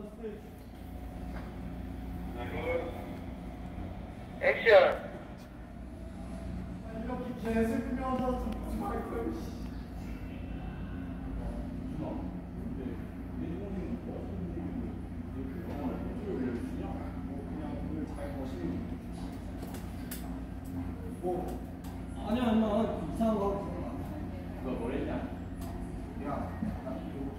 액션. 이렇게 개슬프면서 무슨 말할 거야. 아니야 엄마 이상한 거 하고 너 뭐랬냐? 야, 나 이거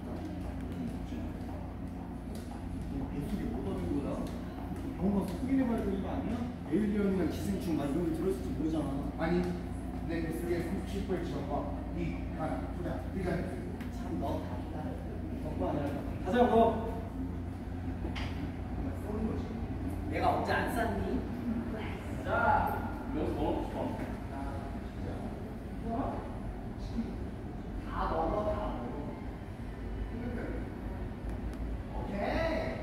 뱃속에 못 얻은 거야? 병원 가서 확인해봐야 되는 거 아니야? 에일리언이랑 기생충 막 이런 거 들었을지 모르잖아. 아니, 내 뱃속에 37% 지원과 간, 소냐, 이간 참너 같다. 덕구 아니라 가자고. 쏘는 거지. 내가 언제 안 쌌니? 자 여기서 뭐 먹고 싶어? 다 먹어, 다 먹어. 오케이.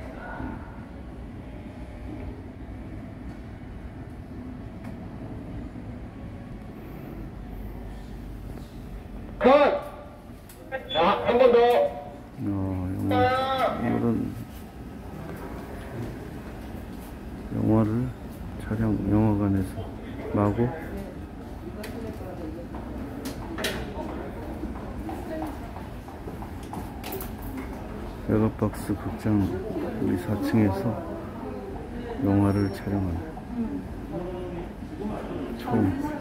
컷! 자, 한 번 더. 오늘은 영화를 영화관에서 마구 메가박스 극장 우리 4층에서 영화를 촬영하는 처음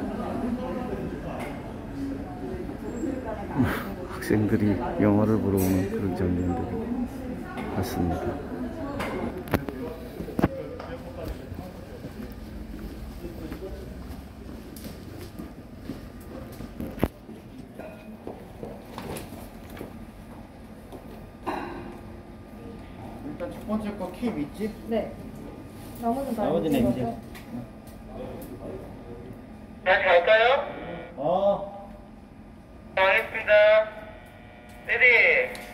학생들이 영화를 보러 오는 그런 장면들을 봤습니다. 일단 첫 번째 거 캡 있지? 네. 나머지는 다 나머지는 MT MT. 거죠? 자, 갈까요? 어. 자, 하겠습니다. 레디.